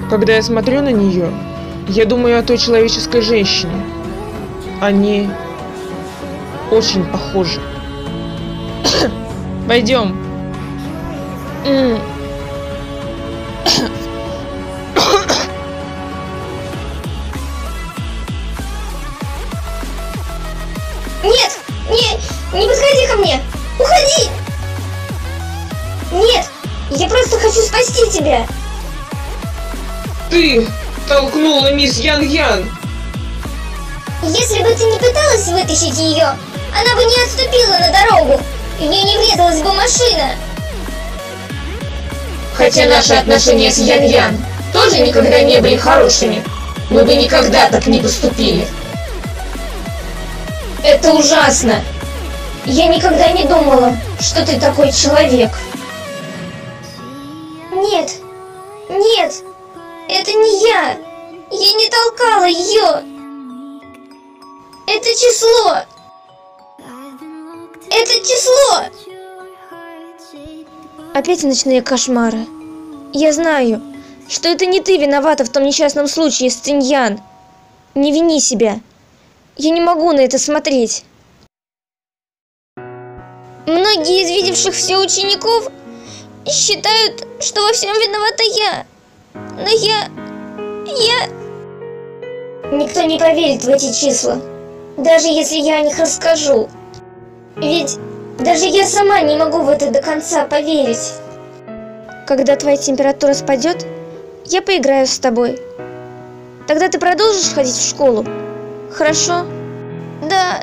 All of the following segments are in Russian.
Когда я смотрю на нее, я думаю о той человеческой женщине. Они очень похожи. Пойдем. Нет! Не подходи ко мне! Уходи! Нет! Я просто хочу спасти тебя! Ты толкнула мисс Ян-Ян! Если бы ты не пыталась вытащить ее, она бы не отступила на дорогу, и в ней не врезалась бы машина. Хотя наши отношения с Ян-Ян тоже никогда не были хорошими, мы бы никогда так не поступили. Это ужасно. Я никогда не думала, что ты такой человек. Нет, нет, это не я. Я не толкала ее. Это число. Это число. Опять ночные кошмары. Я знаю, что это не ты виновата в том несчастном случае с Циньян. Не вини себя. Я не могу на это смотреть. Многие из видевших все учеников считают, что во всем виновата я. Но я... Никто не поверит в эти числа, даже если я о них расскажу. Ведь даже я сама не могу в это до конца поверить. Когда твоя температура спадет, я поиграю с тобой. Тогда ты продолжишь ходить в школу? Хорошо? Да.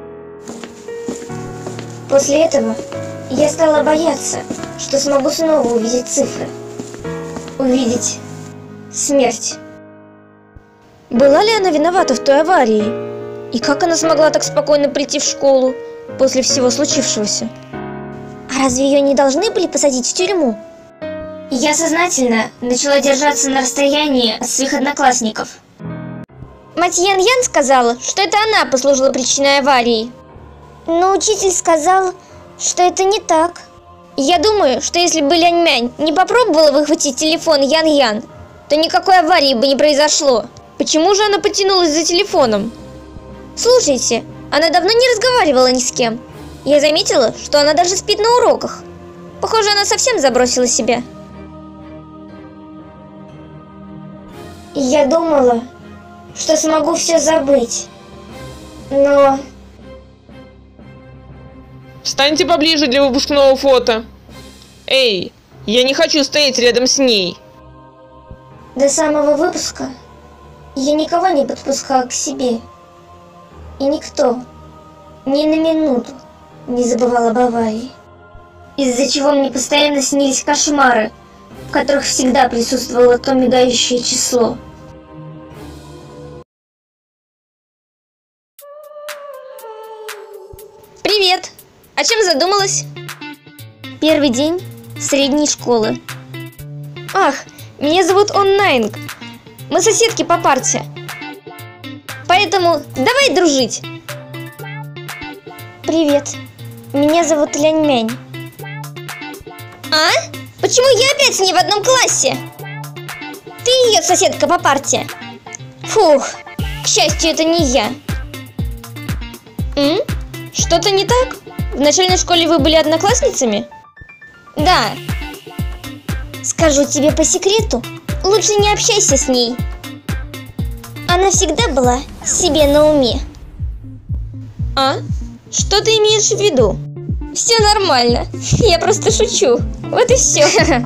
После этого я стала бояться, что смогу снова увидеть цифры. Увидеть смерть. Была ли она виновата в той аварии? И как она смогла так спокойно прийти в школу после всего случившегося? А разве ее не должны были посадить в тюрьму? Я сознательно начала держаться на расстоянии от своих одноклассников. Мать Ян-Ян сказала, что это она послужила причиной аварии. Но учитель сказал, что это не так. Я думаю, что если бы Лянь-Мянь не попробовала выхватить телефон Ян-Ян, то никакой аварии бы не произошло. Почему же она потянулась за телефоном? Слушайте, она давно не разговаривала ни с кем. Я заметила, что она даже спит на уроках. Похоже, она совсем забросила себя. Я думала, что смогу все забыть. Но... Встаньте поближе для выпускного фото. Эй, я не хочу стоять рядом с ней. До самого выпуска я никого не подпускала к себе. И никто ни на минуту не забывал об аварии. Из-за чего мне постоянно снились кошмары, в которых всегда присутствовало то мигающее число. Привет! О чем задумалась? Первый день средней школы. Ах, меня зовут Оннайнг. Мы соседки по парте. Поэтому давай дружить. Привет, меня зовут Лянь-Мянь. А? Почему я опять с ней в одном классе? Ты ее соседка по парте. Фух, к счастью, это не я. Что-то не так? В начальной школе вы были одноклассницами? Да. Скажу тебе по секрету, лучше не общайся с ней. Она всегда была себе на уме. А? Что ты имеешь в виду? Все нормально, я просто шучу. Вот и все.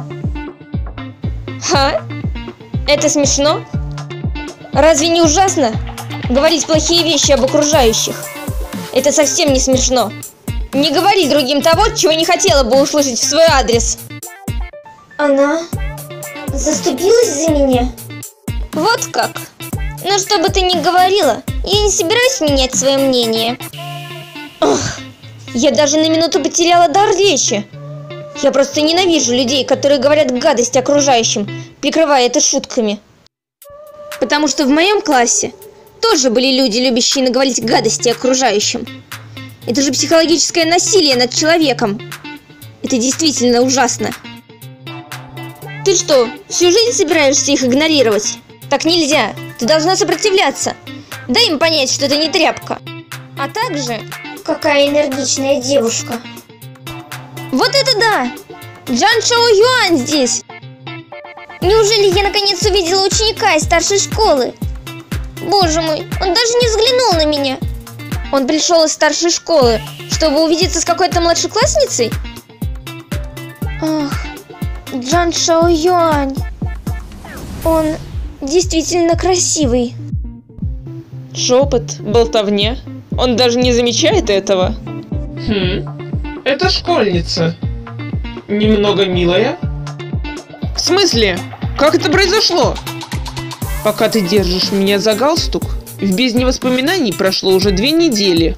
Ха? Это смешно? Разве не ужасно говорить плохие вещи об окружающих? Это совсем не смешно. Не говори другим того, чего не хотела бы услышать в свой адрес. Она заступилась за меня? Вот как? Но что бы ты ни говорила, я не собираюсь менять свое мнение. Ох, я даже на минуту потеряла дар речи. Я просто ненавижу людей, которые говорят гадость окружающим, прикрывая это шутками. Потому что в моем классе тоже были люди, любящие наговорить гадости окружающим. Это же психологическое насилие над человеком. Это действительно ужасно. Ты что, всю жизнь собираешься их игнорировать? Так нельзя. Ты должна сопротивляться. Дай им понять, что ты не тряпка. А также... Какая энергичная девушка. Вот это да! Джан Шоу Юань здесь! Неужели я наконец увидела ученика из старшей школы? Боже мой, он даже не взглянул на меня. Он пришел из старшей школы, чтобы увидеться с какой-то младшеклассницей? Ах, Джан Шоу Юань. Он действительно красивый. Шепот, болтовня. Он даже не замечает этого. Это школьница. Немного милая. В смысле? Как это произошло? Пока ты держишь меня за галстук, в бездне воспоминаний прошло уже 2 недели.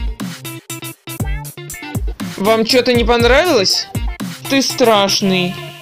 Вам что-то не понравилось? Ты страшный.